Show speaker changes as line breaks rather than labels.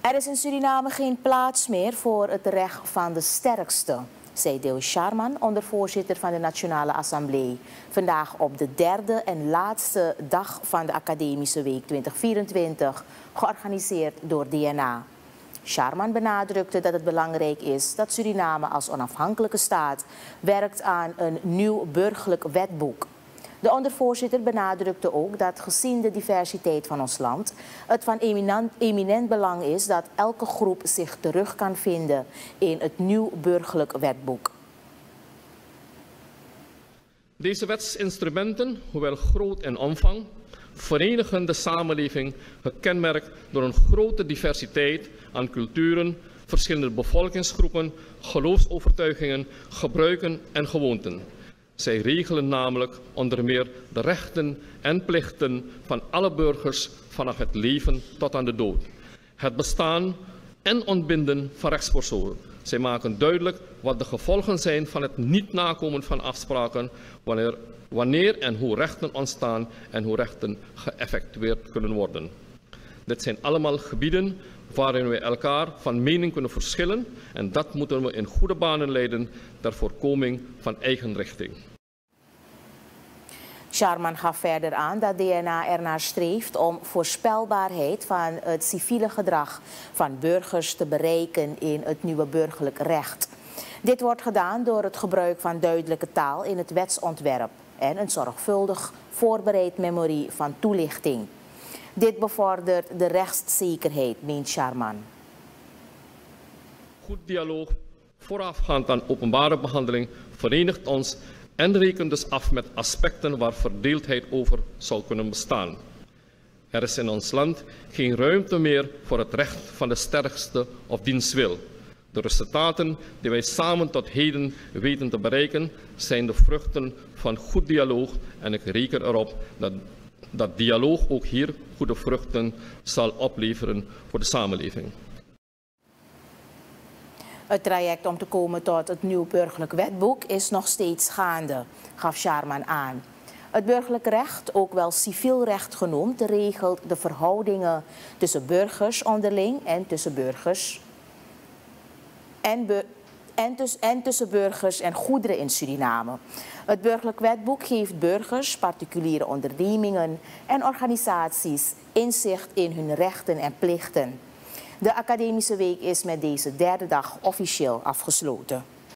Er is in Suriname geen plaats meer voor het recht van de sterkste, zei Deo Sharman, ondervoorzitter van de Nationale Assemblée, vandaag op de derde en laatste dag van de Academische Week 2024, georganiseerd door DNA. Sharman benadrukte dat het belangrijk is dat Suriname als onafhankelijke staat werkt aan een nieuw burgerlijk wetboek. De ondervoorzitter benadrukte ook dat gezien de diversiteit van ons land het van eminent belang is dat elke groep zich terug kan vinden in het nieuw burgerlijk wetboek.
Deze wetsinstrumenten, hoewel groot in omvang, verenigen de samenleving gekenmerkt door een grote diversiteit aan culturen, verschillende bevolkingsgroepen, geloofsovertuigingen, gebruiken en gewoonten. Zij regelen namelijk onder meer de rechten en plichten van alle burgers vanaf het leven tot aan de dood. Het bestaan en ontbinden van rechtspersonen. Zij maken duidelijk wat de gevolgen zijn van het niet nakomen van afspraken, wanneer en hoe rechten ontstaan en hoe rechten geëffectueerd kunnen worden. Dit zijn allemaal gebieden waarin we elkaar van mening kunnen verschillen en dat moeten we in goede banen leiden ter voorkoming van eigenrichting.
Sharman gaf verder aan dat DNA ernaar streeft om voorspelbaarheid van het civiele gedrag van burgers te bereiken in het nieuwe burgerlijk recht. Dit wordt gedaan door het gebruik van duidelijke taal in het wetsontwerp en een zorgvuldig voorbereid memorie van toelichting. Dit bevordert de rechtszekerheid, meent Sharman.
Goed dialoog voorafgaand aan openbare behandeling verenigt ons en rekent dus af met aspecten waar verdeeldheid over zou kunnen bestaan. Er is in ons land geen ruimte meer voor het recht van de sterkste of diens wil. De resultaten die wij samen tot heden weten te bereiken zijn de vruchten van goed dialoog en ik reken erop dat dialoog ook hier goede vruchten zal opleveren voor de samenleving.
Het traject om te komen tot het nieuw burgerlijk wetboek is nog steeds gaande, gaf Sharman aan. Het burgerlijk recht, ook wel civiel recht genoemd, regelt de verhoudingen tussen burgers onderling en tussen burgers en tussen burgers en goederen in Suriname. Het burgerlijk wetboek geeft burgers, particuliere ondernemingen en organisaties inzicht in hun rechten en plichten. De Academische Week is met deze derde dag officieel afgesloten.